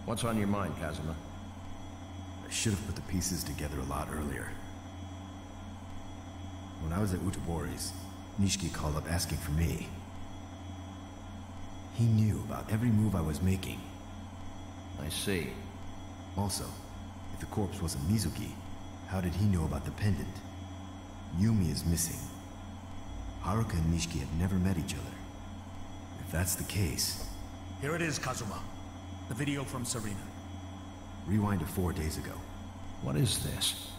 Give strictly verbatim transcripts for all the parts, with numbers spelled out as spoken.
What's on your mind, Kazuma? I should have put the pieces together a lot earlier. When I was at Utabori's, Nishiki called up asking for me. He knew about every move I was making. I see. Also, if the corpse wasn't Mizuki, how did he know about the pendant? Yumi is missing. Haruka and Nishiki have never met each other. If that's the case... Here it is, Kazuma. The video from Serena. Rewind to four days ago. What is this?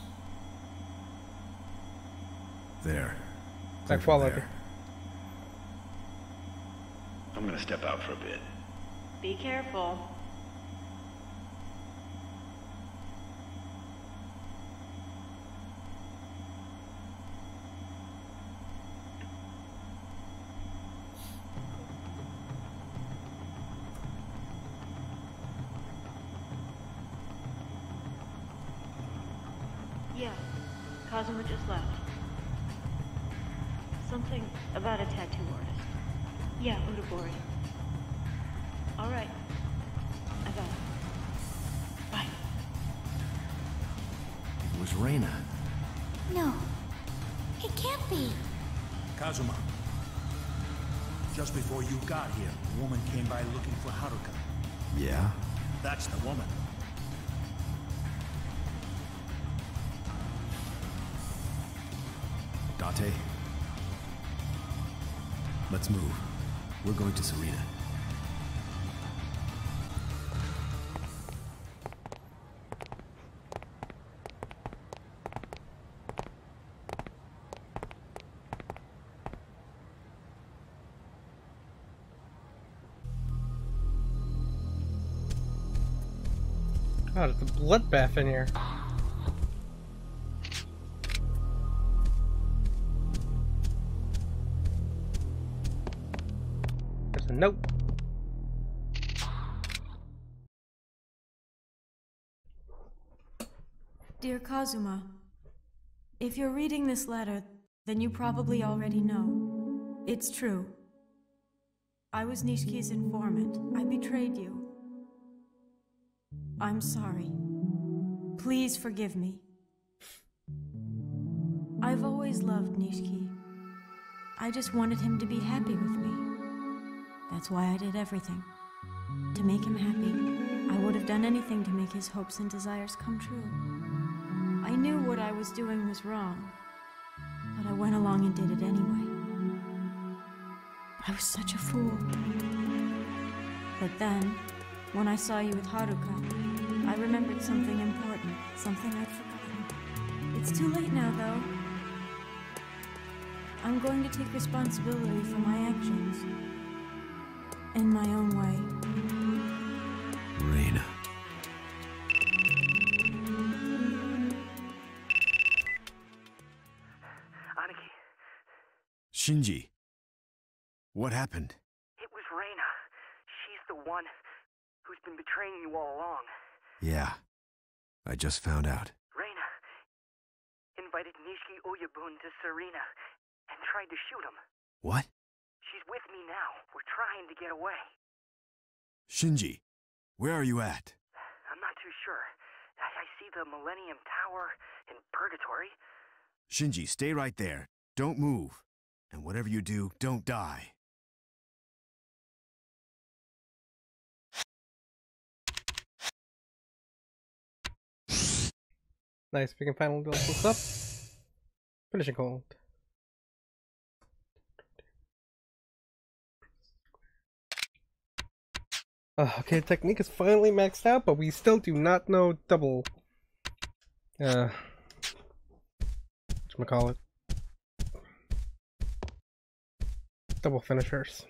There. High quality. I'm gonna step out for a bit. Be careful. Yeah, Kazuma just left. Something about a tattoo artist. Yeah, Utabori. Alright. I got it. Bye. It was Reina. No. It can't be. Kazuma. Just before you got here, a woman came by looking for Haruka. Yeah? That's the woman. Date? Let's move. We're going to Serena. God, it's a bloodbath in here. There's a note. Dear Kazuma, if you're reading this letter, then you probably already know. It's true. I was Nishiki's informant. I betrayed you. I'm sorry. Please forgive me. I've always loved Nishiki. I just wanted him to be happy with me. That's why I did everything. To make him happy, I would have done anything to make his hopes and desires come true. I knew what I was doing was wrong, but I went along and did it anyway. I was such a fool. But then, when I saw you with Haruka, I remembered something important, something I'd forgotten. It's too late now, though. I'm going to take responsibility for my actions. In my own way. Reina. Aniki. Shinji. What happened? It was Reina. She's the one who's been betraying you all along. Yeah. I just found out. Reina invited Nishiki Oyabun to Serena and tried to shoot him. What? She's with me now. We're trying to get away. Shinji, where are you at? I'm not too sure. I, I see the Millennium Tower in Purgatory. Shinji, stay right there. Don't move. And whatever you do, don't die. Nice, we can finally build this up. Finishing cold. Uh, okay, technique is finally maxed out, but we still do not know double. Uh, whatchamacallit? Double finishers.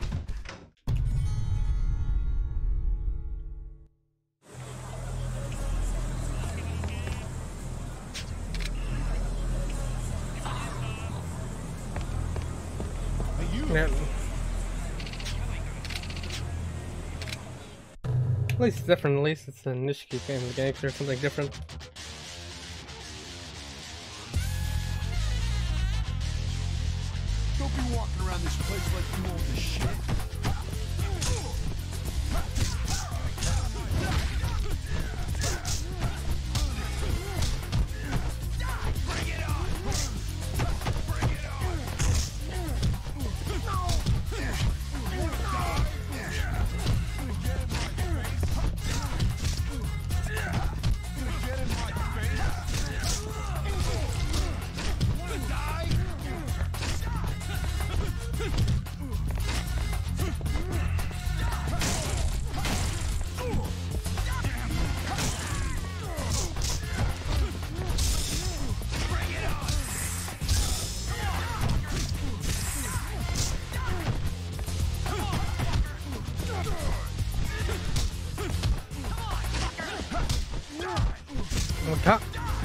Yeah. At least it's different. At least it's a Nishiki family gangster or something different. Don't be walking around this place like you own the shit. top.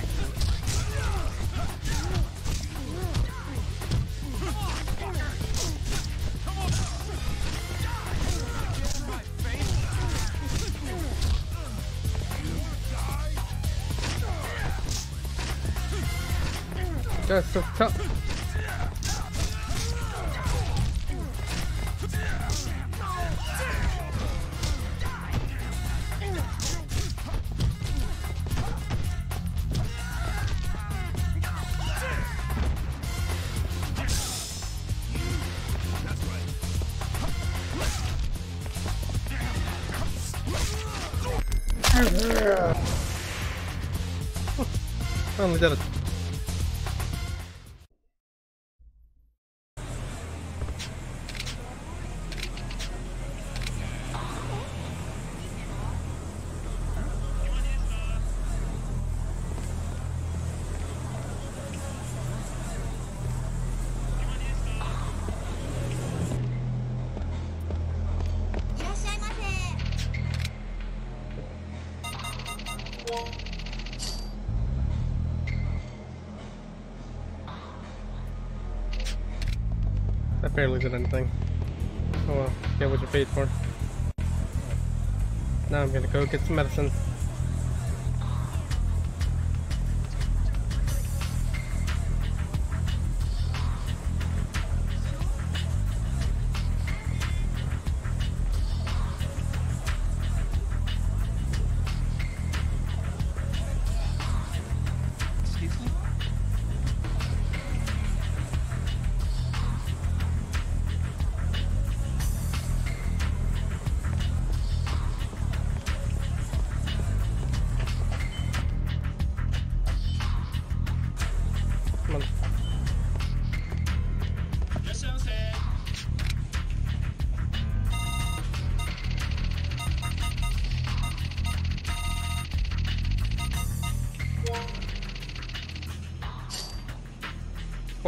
Just up top. Finally did it. I barely did anything. Oh well, get what you paid for. Now I'm gonna go get some medicine. Come on. Oh.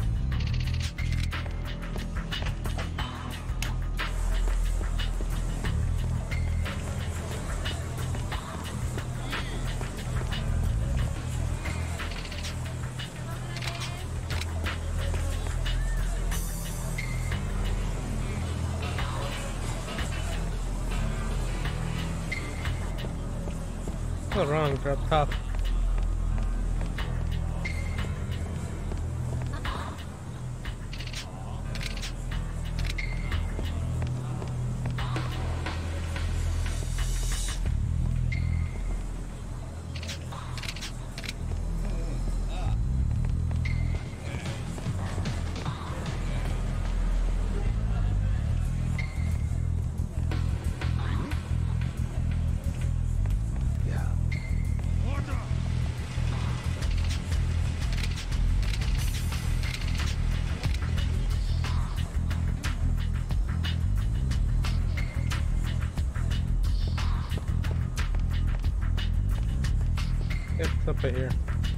Oh, wrong, drop top. Yep, it's up right here.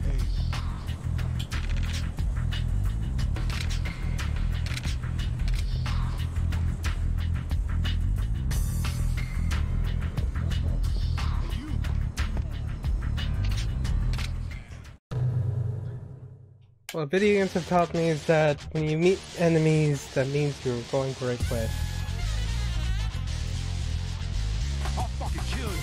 What video games have taught me is that when you meet enemies, that means you're going the right way. I'll fucking kill you.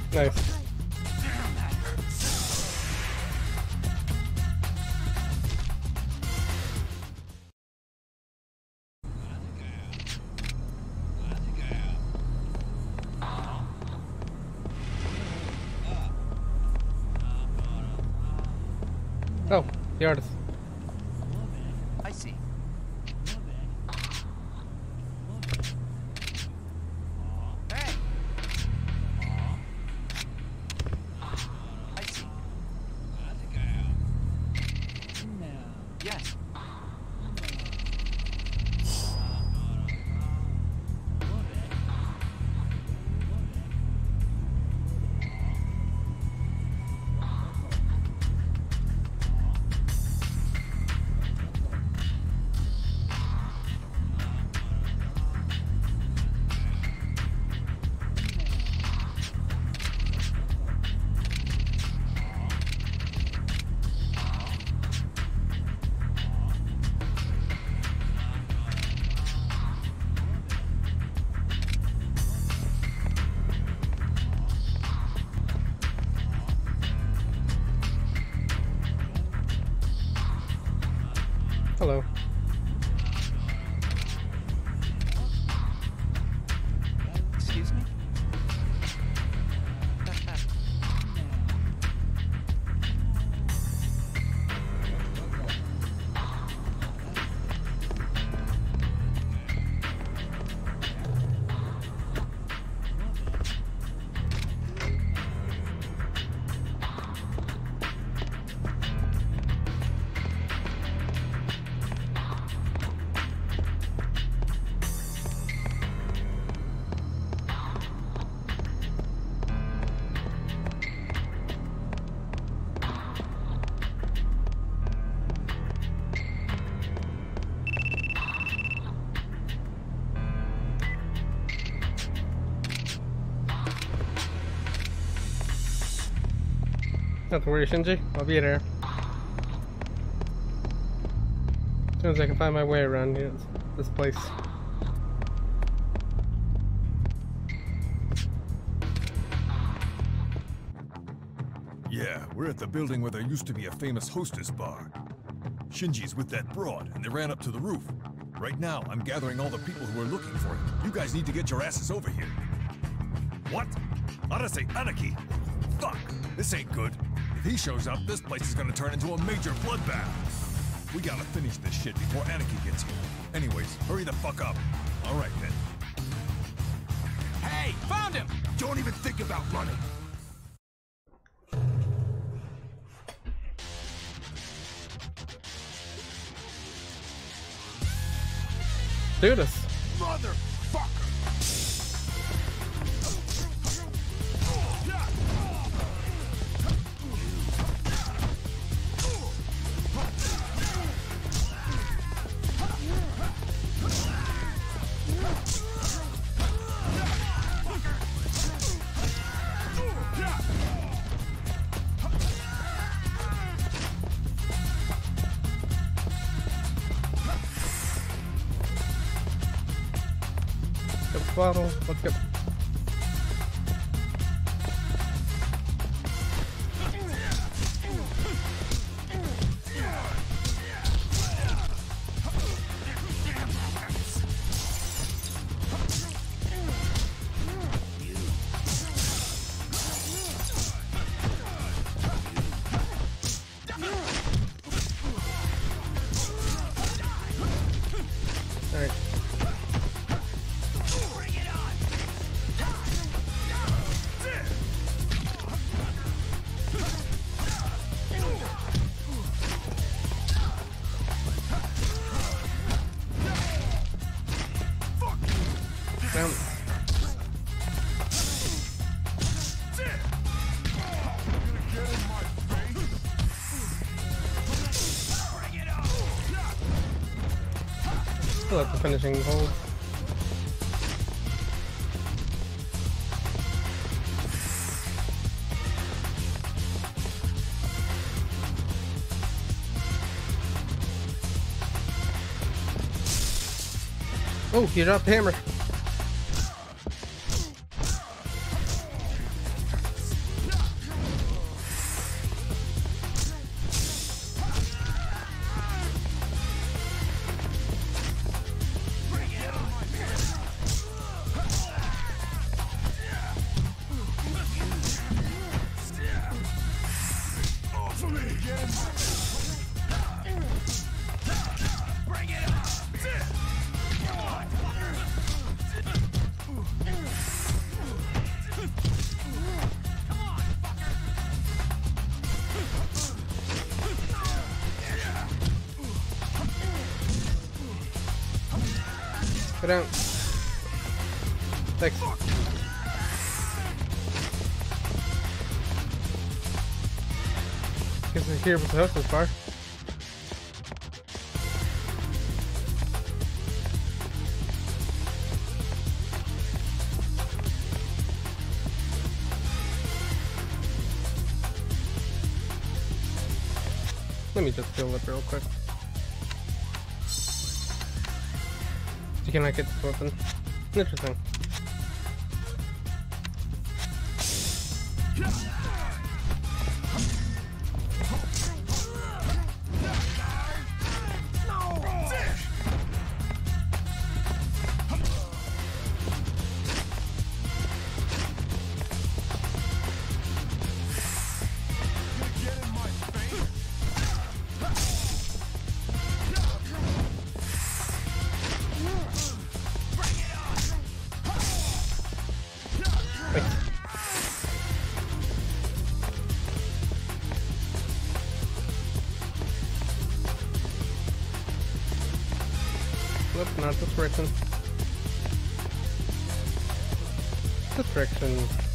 Nice. Oh, the artist. I see. Hey! I see. Yes. Hello. Excuse me? Not to worry, Shinji. I'll be there. As soon as I can find my way around here, this place. Yeah, we're at the building where there used to be a famous hostess bar. Shinji's with that broad, and they ran up to the roof. Right now, I'm gathering all the people who are looking for him. You guys need to get your asses over here. What? Arase Aniki? Fuck! This ain't good. If he shows up, this place is gonna turn into a major bloodbath. We gotta finish this shit before Aniki gets here. Anyways, hurry the fuck up. Alright then. Hey! Found him! Don't even think about running! Do this. Motherfucker! Bottle. Let's go. Alright. Down. Still at the finishing hold. Oh, he dropped the hammer. Go down. Thanks. Guess we're here with the hostess bar. Let me just fill up real quick. You cannot get this weapon. Interesting. Nope, not this direction. This direction.